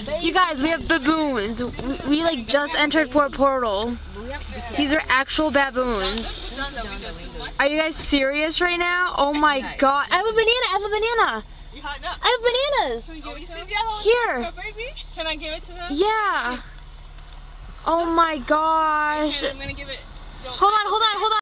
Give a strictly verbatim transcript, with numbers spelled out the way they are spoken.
You guys, we have baboons. We, we like just entered Fort Portal. These are actual baboons. Are you guys serious right now? Oh my god. I have a banana. I have a banana. I have bananas. Here. Can I give it to them? Yeah. Oh my gosh. I'm gonna give it. Hold on, hold on, hold on.